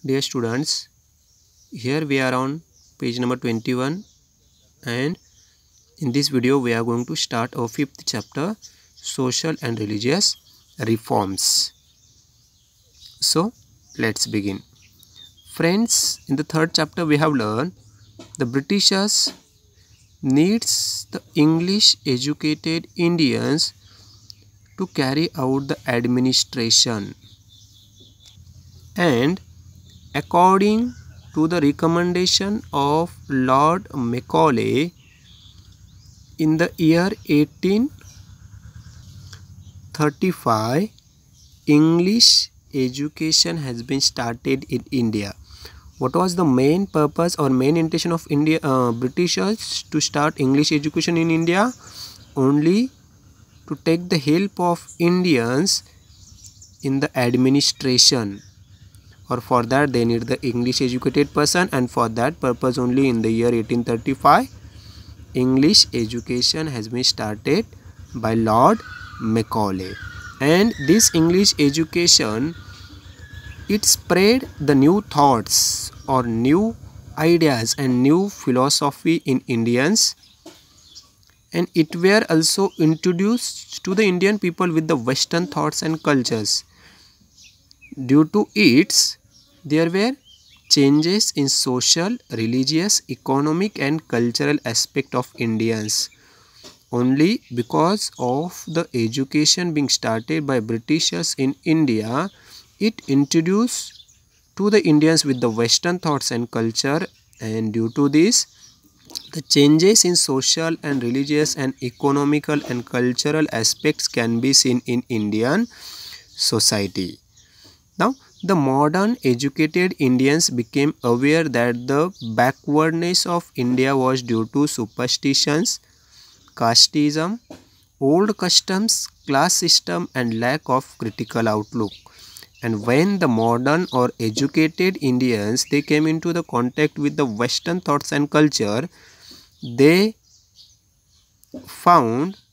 Dear students, here we are on page number 21, and in this video we are going to start our fifth chapter, social and religious reforms. So let's begin. Friends, in the third chapter we have learned the Britishers needs the English educated Indians to carry out the administration, and according to the recommendation of Lord Macaulay, in the year 1835, English education has been started in India. What was the main purpose or main intention of Britishers to start English education in India? Only to take the help of Indians in the administration, or for that they need the English educated person, and for that purpose only in the year 1835 English education has been started by Lord Macaulay. And this English education, it spread the new thoughts or new ideas and new philosophy in Indians, and it were also introduced to the Indian people with the Western thoughts and cultures. Due to its, there were changes in social, religious, economic and cultural aspect of Indians. Only because of the education being started by Britishers in India, it introduced to the Indians with the Western thoughts and culture, and due to this, the changes in social and religious and economical and cultural aspects can be seen in Indian society. Now, the modern educated Indians became aware that the backwardness of India was due to superstitions, casteism, old customs, class system and lack of critical outlook. And when the modern or educated Indians, they came into the contact with the Western thoughts and culture, they found